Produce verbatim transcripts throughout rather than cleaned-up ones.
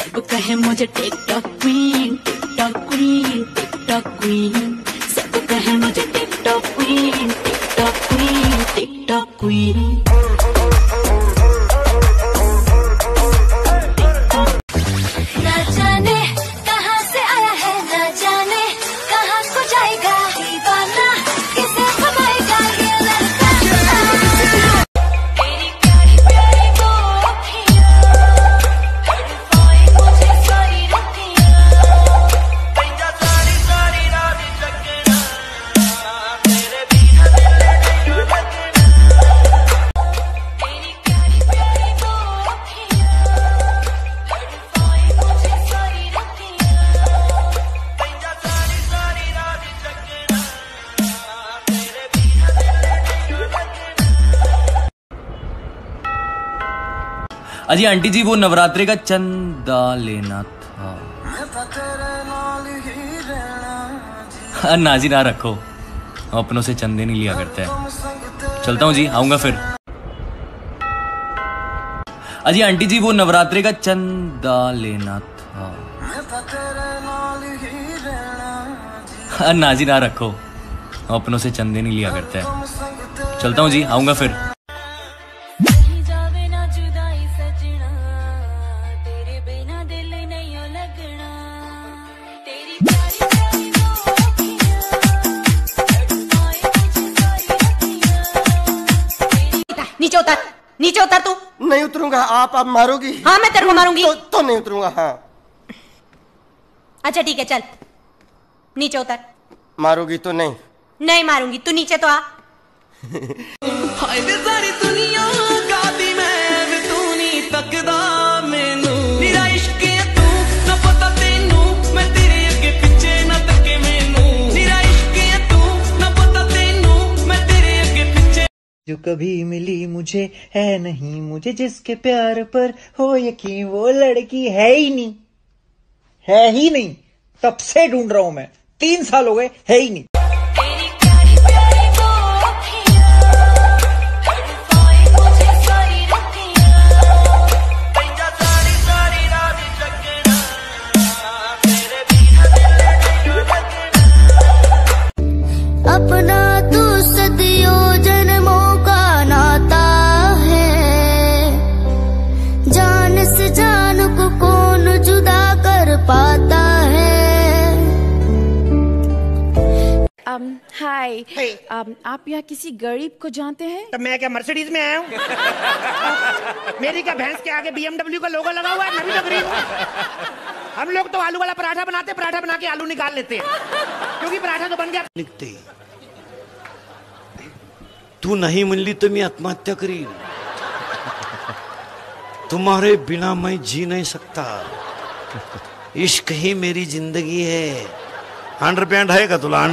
सब कहे मुझे TikTok queen, TikTok queen, TikTok queen. सब कहे मुझे TikTok queen, TikTok queen, TikTok queen. ना जाने कहाँ से आया है, ना जाने कहाँ को जाएगा, दीवाना किसे खपाएगा ये लड़का। तेरी प्यारी प्यारी वो अखियाँ, तड़पाए मुझे सारी रातियाँ। पंजा सारी सारी रात जगना, तेरे बिना दिल नहीं लगना। तेरी प्यारी प्यारी वो अखियाँ, तड़पाए मुझे सारी रातियाँ। पंजा सारी सारी रात जगना, तेरे बिना दिल नहीं लगना। अजी आंटी जी, वो नवरात्रे का चंदा लेना था। हाँ नाजी ना रखो, हम अपनों से चंदे नहीं लिया करते हैं। चलता हूँ जी, आऊंगा फिर। अजी आंटी जी, वो नवरात्रे का चंदा लेना था। हाँ नाजी ना रखो, हम अपनों से चंदे नहीं लिया करते हैं। चलता हूँ जी, आऊंगा फिर। कहीं जावे ना जुदाई सजना, तेरे बिना दिल नहीं लगना। तेरी प्यारी प्यारी वो अखियाँ, तड़पाए मुझे सारी रातियाँ। नीचे उतर, नीचे उतर तू। नहीं उतरूंगा। आप आप मारोगी? हाँ मैं तेरे को मारूंगी। तो, तो नहीं उतरूंगा। हाँ अच्छा ठीक है, चल नीचे उतर। मारोगी तो नहीं? नहीं मारूंगी, तू नीचे तो आ। हाय वे सारी दुनिया गादी मैं वे तू नहीं तकदा मैनू। मेरा इश्क है तू ना पता तेनू, मैं तेरे अगे पीछे ना तके मैनू। मेरा इश्क है तू ना पता तेनू, मैं तेरे अगे पीछे। जो कभी मिली मुझे है नहीं, मुझे जिसके प्यार पर हो यकीन, वो लड़की है ही नहीं, है ही नहीं। तब से ढूंढ रहा हूं मैं, तीन साल हो गए, है ही नहीं। तेरी प्यारी प्यारी वो अखियाँ, तड़पाए मुझे सारी रातियाँ। पंजा सारी सारी रात जगना, तेरे बिना दिल नहीं लगना। अपना तू सदियों जन्मों का नाता है, जान से जान को कौन जुदा कर पाता है। um, हाय Hey. um, आप यहाँ किसी गरीब को जानते हैं? तब मैं क्या मर्सिडीज में आया हूँ? मेरी क्या भैंस के आगे बीएमडब्ल्यू का लोगो लगा हुआ है? मैं भी तो गरीब हूँ। हम लोग तो आलू वाला पराठा बनाते, पराठा बना के आलू निकाल लेते हैं, क्योंकि पराठा तो बन गया। निघते तू नहीं मिली तो मैं आत्महत्या करी। तुम्हारे बिना मैं जी नहीं सकता। इश्क ही मेरी जिंदगी है। अंडर पैंट है का तुला?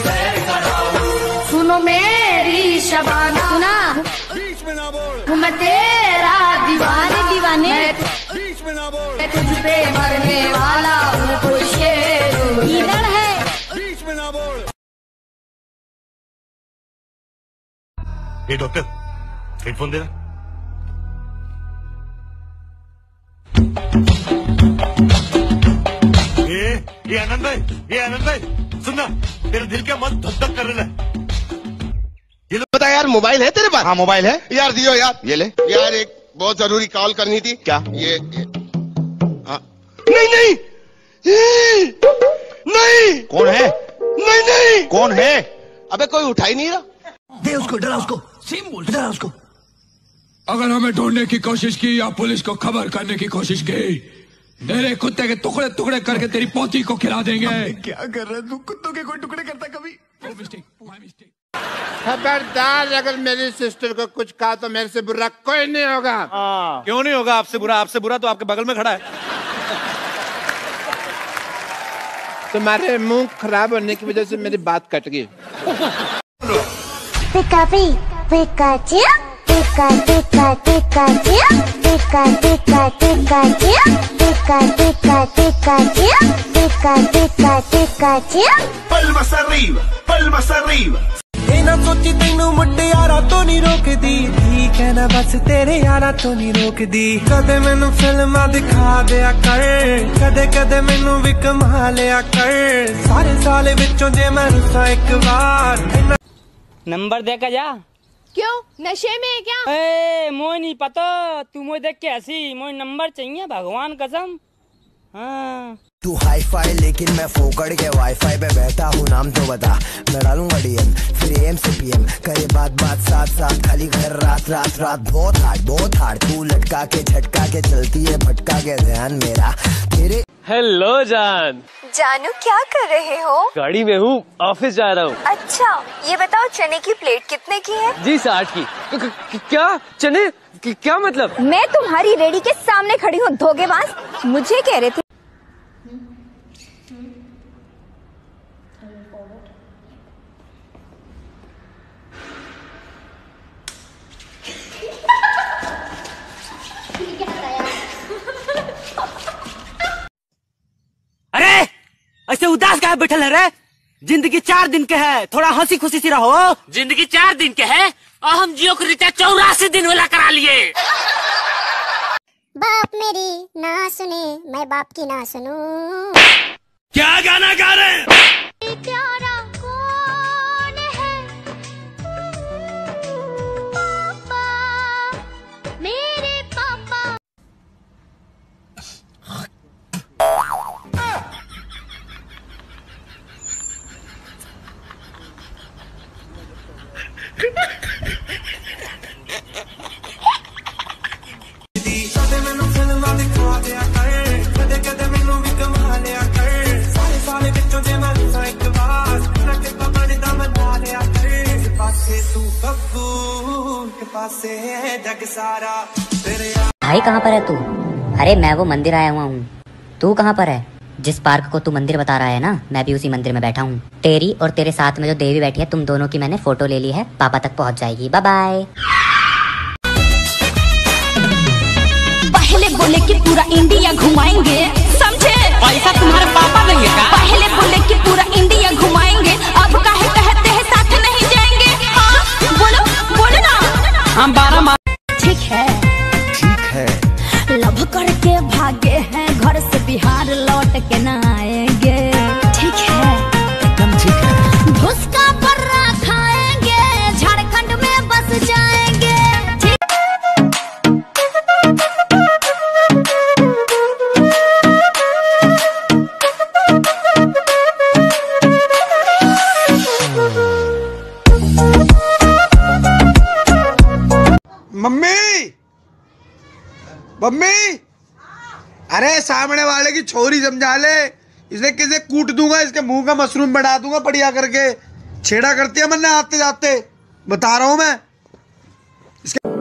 सुनो मेरी शबाना, सुना बीच में ना बोल, मैं तेरा दीवाने दीवाने, बीच में ना बोल, मैं तुझ पे मरने वाला हूँ, कोई शेर इधर है। बीच में ना बोल। ये डॉक्टर हेडफोन दे रहा। ये ये आनंद भाई, ये आनंद भाई सुनना, तेरे दिल का मन धक धक कर रहा है। ये लो बता यार, मोबाइल है तेरे पास? हाँ मोबाइल है यार दियो यार। ये ले यार एक बहुत जरूरी कॉल करनी थी। क्या? ये, ये हाँ। नहीं नहीं ए, नहीं। कौन है? नहीं नहीं। कौन है? अबे कोई उठा ही नहीं रहा। दे उसको, डरा उसको, सेम बोल, डरा उसको। अगर हमें ढूंढने की कोशिश की या पुलिस को खबर करने की कोशिश की, मेरे कुत्ते के टुकड़े टुकड़े करके तेरी पोती को खिला देंगे। क्या कर रहा है तू? कुत्तों के कोई टुकड़े करता कभी? खबरदार, अगर मेरी सिस्टर को कुछ कहा तो मेरे से बुरा कोई नहीं होगा। क्यों नहीं होगा आपसे बुरा? आपसे बुरा तो आपके बगल में खड़ा है। तुम्हारे मुंह खराब होने की वजह से मेरी बात कट गई। Pikapi Pikachu, pika pika Pikachu, pika pika Pikachu, pika pika Pikachu, pika pika Pikachu. Palmas arriba, palmas arriba. ना सोची तेनू मुटियारा तो नहीं रोकदी, ठीक है ना बस तेरे यारा तो नहीं रोकदी। कदे मैनू फिल्मां दिखा दिया कर, कदे कदे मैनू भी कमा लिया कर, सारे साल विचों जे मैं रुसा एक बार। नंबर दे के जा। क्यों, नशे में है क्या? ए, मोई नहीं पता, तू मुझे देख के ऐसी, मोई नंबर चाहिए भगवान कसम। हाँ तू हाई फाई लेकिन मैं फोकड़ के वाईफाई पे बैठा हूँ, नाम तो बता मैं डालूंगा डीएम, फिर एम से पीएम करे बात बात साथ साथ, खाली घर रात रात रात। बहुत हार्ड बहुत हार्ड, तू लटका के झटका के चलती है भटका के ध्यान मेरा तेरे। हेलो जान। जानू क्या कर रहे हो? गाड़ी में हूँ, ऑफिस जा रहा हूँ। अच्छा ये बताओ चने की प्लेट कितने की है? जी साठ की। क, क, क्या चने क, क्या मतलब? मैं तुम्हारी रेडी के सामने खड़ी हूँ धोखेबाज, मुझे कह रहे थे। अरे ऐसे उदास काहे बैठल है रे? जिंदगी चार दिन के है, थोड़ा हंसी खुशी सी रहो। जिंदगी चार दिन के है और हम जियो को रिचार्ज चौरासी दिन वाला करा लिए। बाप मेरी ना सुने मैं बाप की ना सुनूं। क्या गाना गा रहे हैं? प्यारा कौन है? पापा, मेरे पापा। भाई कहाँ पर है तू? अरे मैं वो मंदिर आया हुआ हूँ, तू कहाँ पर है? जिस पार्क को तू मंदिर बता रहा है ना, मैं भी उसी मंदिर में बैठा हूँ। तेरी और तेरे साथ में जो देवी बैठी है, तुम दोनों की मैंने फोटो ले ली है, पापा तक पहुँच जाएगी। Bye bye. पहले बोले कि पूरा इंडिया घुमाएंगे, समझे? पैसा तुम्हारे पापा देंगे क्या? पहले बोले कि पूरा इंडिया घुमाएंगे, अब काहे कहते हैं साथ नहीं जाएंगे? हाँ बोलो बोलो ना। हम बारह माह ठीक है ठीक है, लव करके भागे हैं घर से, बिहार लौट के न आएंगे। ठीक है एकदम ठीक है। भुसका पर्रा खाएंगे, झारखंड में बस जाएंगे। मम्मी मम्मी, अरे सामने वाले की छोरी समझा ले, इसे किसे कूट दूंगा, इसके मुंह का मशरूम बढ़ा दूंगा बढ़िया करके। छेड़ा करती है मैंने आते जाते, बता रहा हूं मैं इसके।